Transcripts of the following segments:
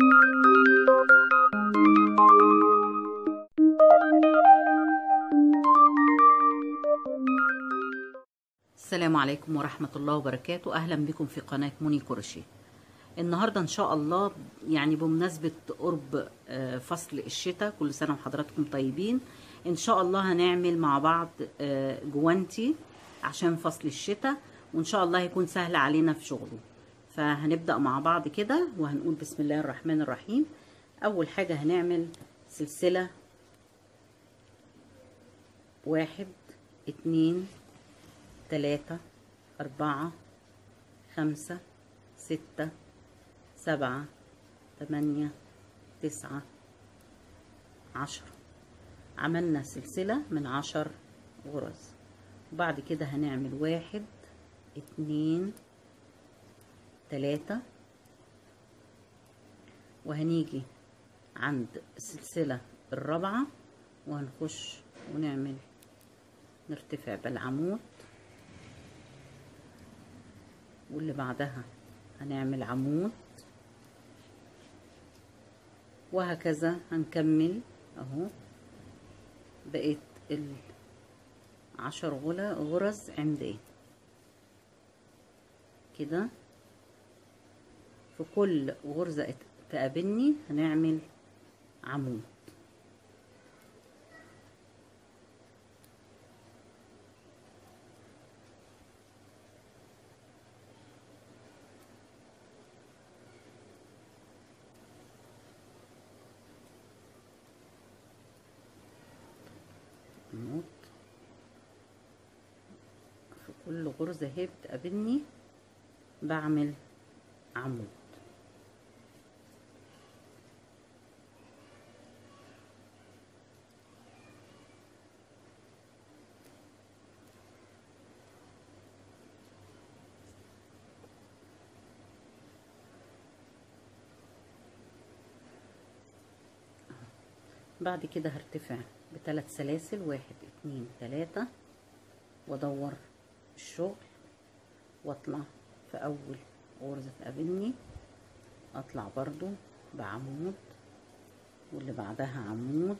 السلام عليكم ورحمة الله وبركاته. أهلا بكم في قناة موني كروشيه. النهاردة إن شاء الله يعني بمناسبة قرب فصل الشتاء، كل سنة وحضراتكم طيبين. إن شاء الله هنعمل مع بعض جوانتي عشان فصل الشتاء، وإن شاء الله هيكون سهل علينا في شغله. فهنبدأ مع بعض كده وهنقول بسم الله الرحمن الرحيم. أول حاجة هنعمل سلسلة 1 2 3 4 5 6 7 8 9 10. عملنا سلسلة من 10 غرز. وبعد كده هنعمل 1 2 3 وهنيجي عند السلسلة الرابعة وهنخش ونعمل نرتفع بالعمود، واللي بعدها هنعمل عمود، وهكذا هنكمل اهو بقيت ال10 غرز عمدان كده. في كل غرزة تقابلني هنعمل عمود. في كل غرزة هي بتقابلني بعمل عمود. بعد كده هرتفع ب3 سلاسل 1 2 3 وادور الشغل واطلع في اول غرزة تقابلني اطلع برضو بعمود، واللي بعدها عمود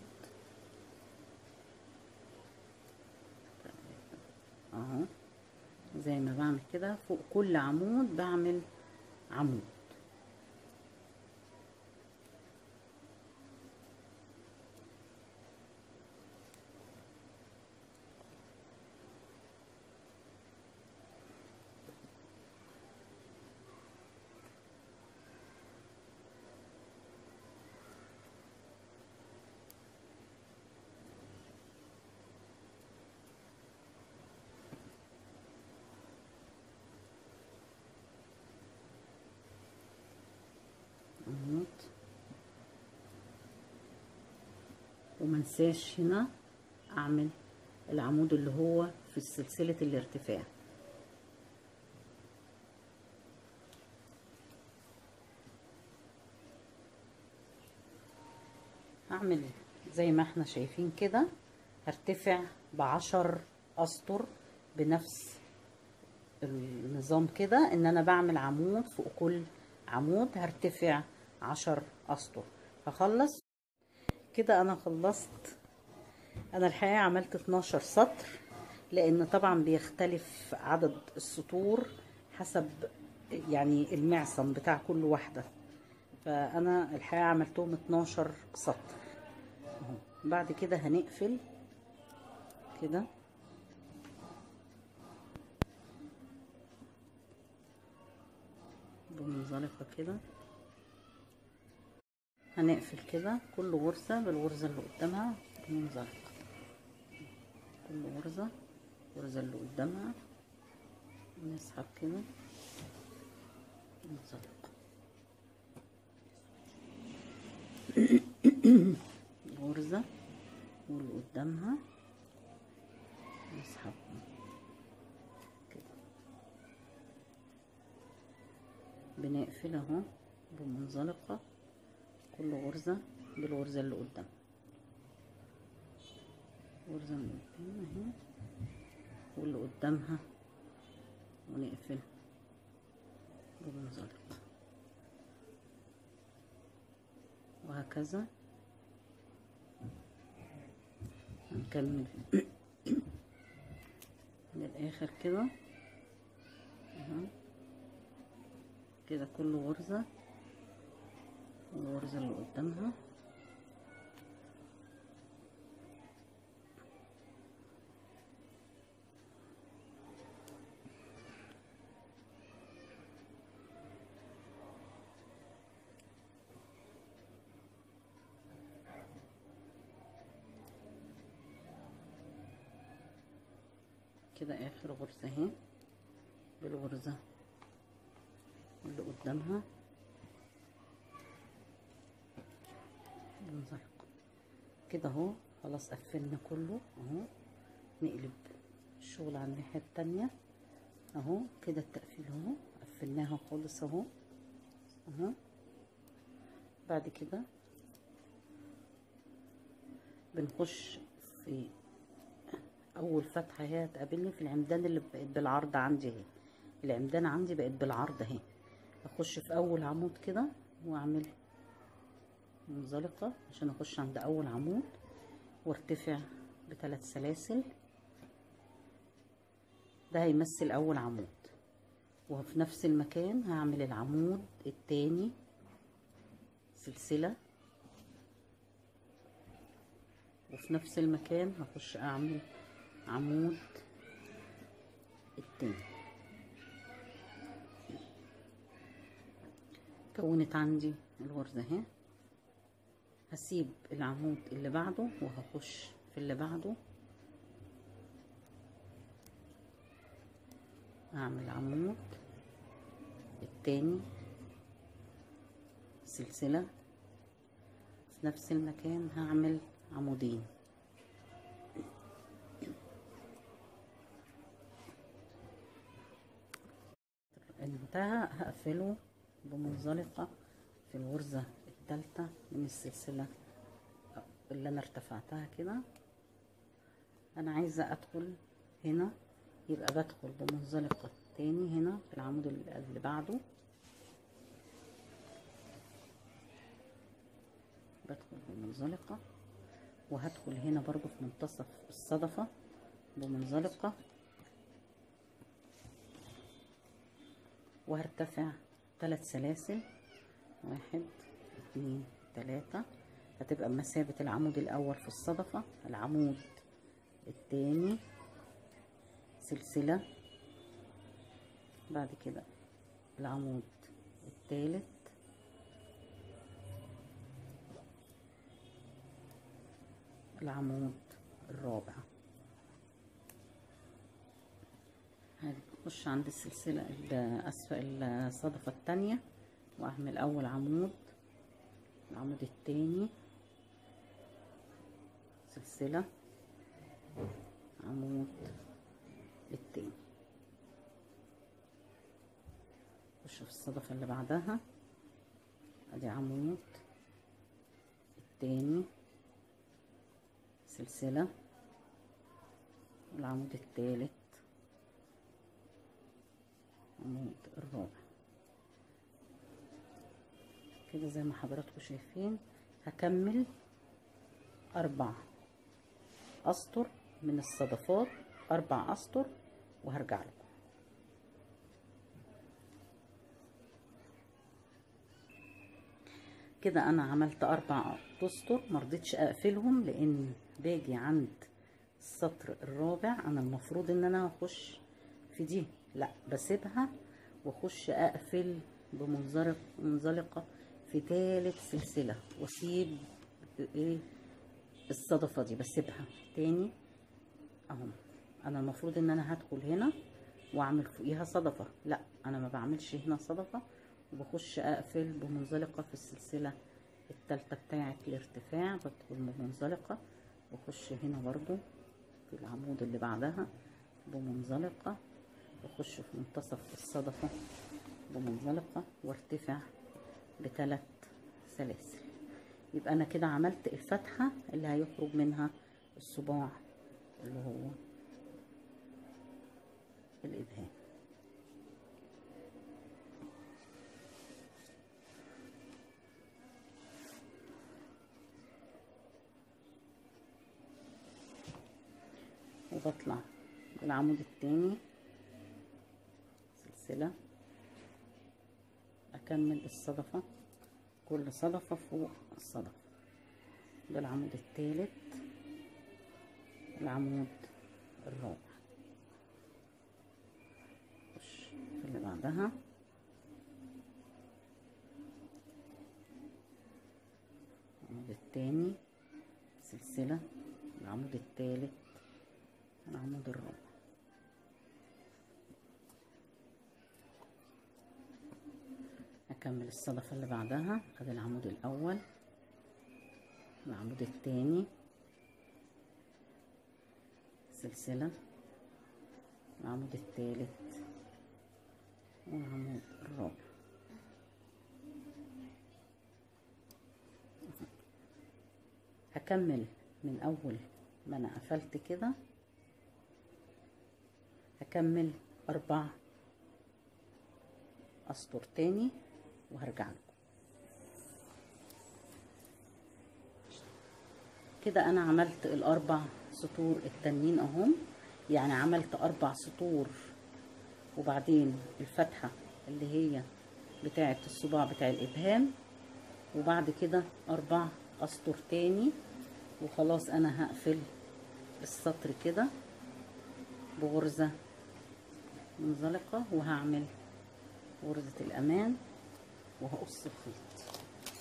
اهو. زي ما بعمل كده فوق كل عمود بعمل عمود. ومنساش هنا اعمل العمود اللي هو في سلسلة الارتفاع. هعمل زي ما احنا شايفين كده، هرتفع ب10 اسطر بنفس النظام كده، ان انا بعمل عمود فوق كل عمود هرتفع 10 اسطر. هخلص كده. انا خلصت. انا الحقيقة عملت 12 سطر، لان طبعا بيختلف عدد السطور حسب يعني المعصم بتاع كل واحدة، فانا الحقيقة عملتهم 12 سطر اهو. بعد كده هنقفل كده بمنزلقة كده، هنقفل كده كل غرزة بالغرزة اللي قدامها بمنزلقة. كل غرزة اللي قدامها نسحب كده منزلقة. غرزة واللي قدامها نسحب كده. بنقفل اهو بمنزلقة كل غرزة بالغرزة اللي قدام. غرزة من قدام اهي واللي قدامها ونقفل بمنزلقة. وهكذا هنكمل للاخر كده اهو كده كل غرزة والغرزة اللي قدامها كده اخر غرزة اهي بالغرزة اللي قدامها بنزلق كده اهو. خلاص قفلنا كله اهو. نقلب الشغل على الناحية التانية اهو كده التقفيل اهو قفلناها خالص اهو اهو. بعد كده بنخش في اول فتحة هي هتقابلني في العمدان اللي بقت بالعرض عندي اهي. العمدان عندي بقت بالعرض اهي. اخش في اول عمود كده واعمل منزلقة عشان اخش عند اول عمود وارتفع ب3 سلاسل. ده هيمثل اول عمود. وفي نفس المكان هعمل العمود التاني سلسلة وفي نفس المكان هخش اعمل عمود التاني. كونت عندي الغرزة اهي. هسيب العمود اللي بعده وهخش في اللي بعده هعمل عمود التاني سلسلة في نفس المكان هعمل عمودين. انتهى هقفله بمنزلقة في الغرزة الثالثة من السلسلة اللي انا ارتفعتها كده. انا عايزة ادخل هنا يبقى بدخل بمنزلقة تاني هنا في العمود اللي بعده. بدخل بمنزلقة وهدخل هنا برضو في منتصف الصدفة بمنزلقة وهرتفع 3 سلاسل 1 2 3. هتبقى بمثابة العمود الاول في الصدفة. العمود التاني سلسلة بعد كده العمود التالت العمود الرابع. هنخش عند السلسلة اسفل الصدفة التانية واعمل اول عمود العمود التاني سلسلة عمود التاني. خش في الصدفة اللي بعدها ادي عمود التاني سلسلة والعمود التالت عمود الرابع. كده زي ما حضراتكم شايفين. هكمل 4 اسطر من الصدفات 4 اسطر وهرجع لكم. كده انا عملت 4 اسطر مرضتش اقفلهم لان باجي عند السطر الرابع. انا المفروض ان انا هخش في دي لا بسيبها واخش اقفل بمنزلقة في 3 سلسلة واسيب ايه الصدفة دي بسيبها تاني اهو. انا المفروض ان انا هدخل هنا واعمل فوقيها صدفة. لا انا ما بعملش هنا صدفة وبخش اقفل بمنزلقة في السلسلة التالتة بتاعة الارتفاع. بدخل بمنزلقة واخش هنا برضو في العمود اللي بعدها بمنزلقة واخش في منتصف الصدفة بمنزلقة وارتفع ب3 سلاسل. يبقى انا كده عملت الفتحة اللي هيخرج منها الصباع اللي هو الإبهام. وبطلع بالعمود التاني سلسلة، اكمل الصدفة، كل صدفة فوق الصدفة. ده العمود التالت، العمود الرابع. خش في اللي بعدها، العمود التاني سلسلة، العمود التالت، العمود الرابع. اكمل الصدفة اللي بعدها. ادي العمود الاول، العمود التاني سلسلة، العمود التالت، والعمود الرابع. هكمل من اول ما انا قفلت كده، هكمل 4 اسطر تاني وهرجع لكم. كده انا عملت ال4 سطور التانيين اهم، يعني عملت 4 سطور وبعدين الفتحة اللي هي بتاعة الصباع بتاع الابهام، وبعد كده 4 اسطر تاني، وخلاص انا هقفل السطر كده بغرزة منزلقة، وهعمل غرزة الامان وهقص الخيط.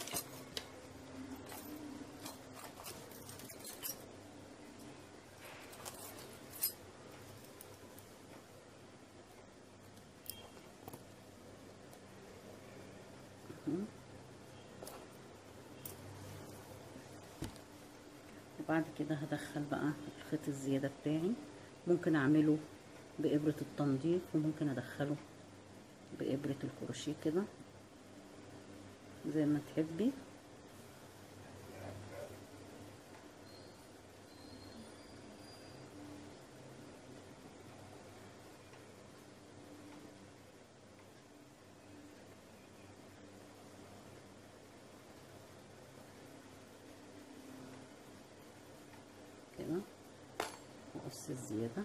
وبعد كده هدخل بقى الخيط الزيادة بتاعي، ممكن اعمله بإبرة التنظيف وممكن ادخله بإبرة الكروشيه كده زي ما تحبي. كده واقص الزيادة.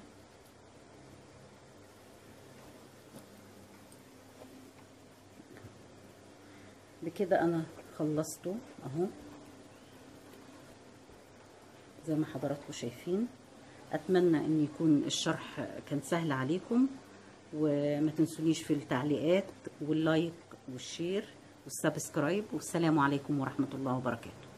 بكده انا خلصته اهو زي ما حضراتكم شايفين. اتمنى ان يكون الشرح كان سهل عليكم، وما تنسونيش في التعليقات واللايك والشير والسبسكرايب، والسلام عليكم ورحمة الله وبركاته.